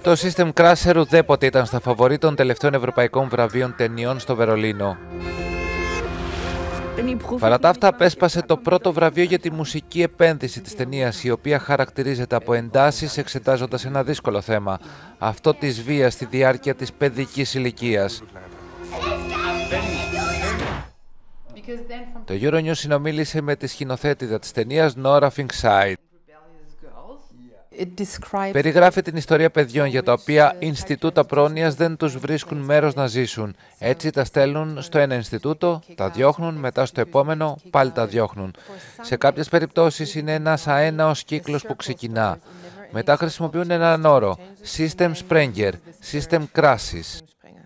Το System Crusher ουδέποτε ήταν στα φαβορί των τελευταίων ευρωπαϊκών βραβείων ταινιών στο Βερολίνο. Παρά τα αυτά, απέσπασε το πρώτο βραβείο για τη μουσική επένδυση της ταινίας, η οποία χαρακτηρίζεται από εντάσεις εξετάζοντας ένα δύσκολο θέμα, αυτό της βίας στη διάρκεια της παιδικής ηλικίας. Το Euronews συνομίλησε με τη σκηνοθέτηδα της ταινίας Nora Finkside. Περιγράφει την ιστορία παιδιών για τα οποία Ινστιτούτα πρόνοιας δεν τους βρίσκουν μέρος να ζήσουν. Έτσι τα στέλνουν στο ένα Ινστιτούτο, τα διώχνουν, μετά στο επόμενο πάλι τα διώχνουν. Σε κάποιες περιπτώσεις είναι ένας αέναος κύκλος που ξεκινά. Μετά χρησιμοποιούν έναν όρο, System Sprenger, System Crashes.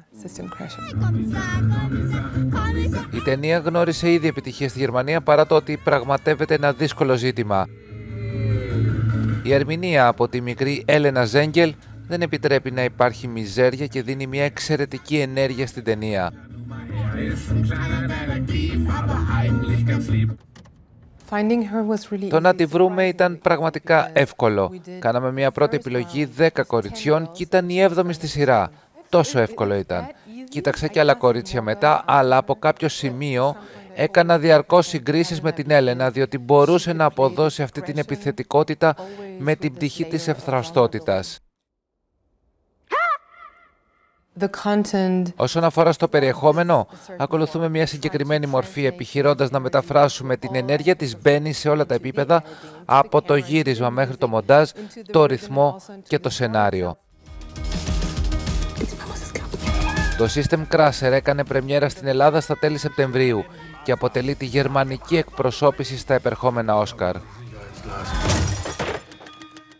Η ταινία γνώρισε ήδη επιτυχία στη Γερμανία παρά το ότι πραγματεύεται ένα δύσκολο ζήτημα. Η ερμηνεία από τη μικρή Έλενα Ζέγγελ δεν επιτρέπει να υπάρχει μιζέρια και δίνει μια εξαιρετική ενέργεια στην ταινία. Το να τη βρούμε ήταν πραγματικά εύκολο. Κάναμε μια πρώτη επιλογή 10 κοριτσιών και ήταν η 7η στη σειρά. Τόσο εύκολο ήταν. Κοίταξα και άλλα κορίτσια μετά, αλλά από κάποιο σημείο έκανα διαρκώς συγκρίσεις με την Έλενα, διότι μπορούσε να αποδώσει αυτή την επιθετικότητα με την πτυχή της ευθραυστότητας. Όσον αφορά στο περιεχόμενο, ακολουθούμε μια συγκεκριμένη μορφή, επιχειρώντας να μεταφράσουμε την ενέργεια της Μπέννη σε όλα τα επίπεδα, από το γύρισμα μέχρι το μοντάζ, το ρυθμό και το σενάριο. Το System Crusher έκανε πρεμιέρα στην Ελλάδα στα τέλη Σεπτεμβρίου και αποτελεί τη γερμανική εκπροσώπηση στα επερχόμενα Όσκαρ.